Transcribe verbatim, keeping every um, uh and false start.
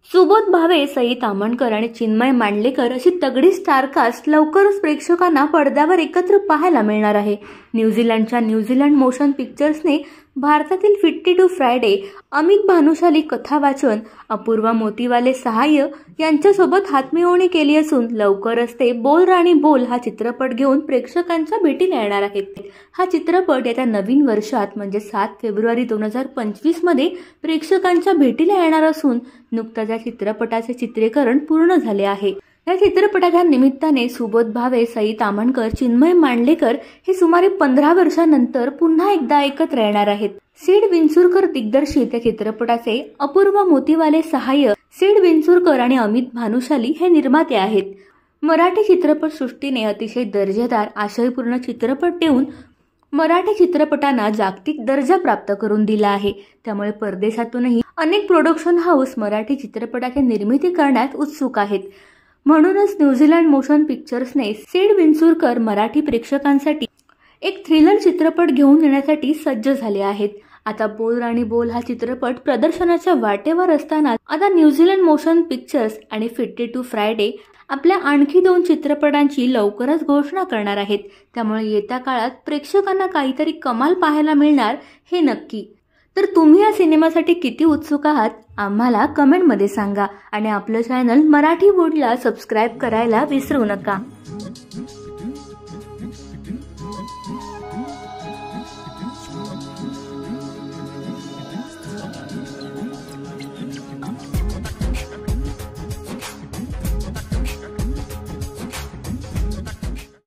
सुबोध भावे, सई ताम्हणकर आणि चिन्मय मांडलेकर अशी तगडी स्टारकास्ट लवकरच प्रेक्षकांना पडद्यावर एकत्र पाहायला मिळणार आहे। न्यूझीलंडच्या न्यूझीलंड मोशन पिक्चर्सने भारतातील fifty two Friday, Amit Bhanushali कथा वाचन, अपूर्वा मोतीवाले सहाय्य यांच्यासोबत हातमिळवणी केली असून लवकरच ते बोल राणी बोल हा चित्रपट घेऊन प्रेक्षकांच्या भेटीला येणार आहेत। हा चित्रपट येत्या नवीन वर्षात म्हणजे सात फेब्रुवारी दोन हजार पंचवीस मध्ये प्रेक्षकांच्या भेटीला येणार असून नुकताच या चित्रपटाचे चित्रीकरण पूर्ण झाले आहे। या चित्रपटाच्या निमित्ताने सुबोध भावे, सई ताम्हणकर, चिन्मय मांडलेकर हे सुमारे पंधरा वर्षांनंतर पुन्हा एकदा एकत्र येणार आहेत। सीड विंचुरकर दिग्दर्शित या चित्रपटाचे अपूर्वा मोतीवाले सहाय्य, सीड विंचुरकर आणि अमित भानुशाली हे निर्माते आहेत। मराठी चित्रपट सृष्टीने अतिशय दर्जेदार आशयपूर्ण चित्रपट देऊन मराठी चित्रपटांना जागतिक दर्जा प्राप्त करून दिला आहे। त्यामुळे परदेशातूनही अनेक प्रोडक्शन हाऊस मराठी चित्रपटाची निर्मिती करण्यात उत्सुक आहेत। म्हणूनच न्यूझीलंड मोशन पिक्चर्सने सीड विंचुरकर मराठी प्रेक्षकांसाठी एक थ्रिलर चित्रपट घेऊन येण्यासाठी सज्ज झाले आहेत। आता बोल राणी बोल हा चित्रपट प्रदर्शनाच्या वाटेवर असताना आता न्यूझीलंड मोशन पिक्चर्स आणि फिफ्टी टू फ्रायडे आपल्या आणखी दोन चित्रपटांची लवकरच घोषणा करणार आहेत। त्यामुळे येत्या काळात प्रेक्षकांना काहीतरी कमाल पाहायला मिळणार हे नक्की। तर तुम्ही या सिनेमासाठी किती उत्सुक आहात आम्हाला कमेंटमध्ये सांगा आणि आपलं चॅनल मराठी वूडला सबस्क्राइब करायला विसरू नका।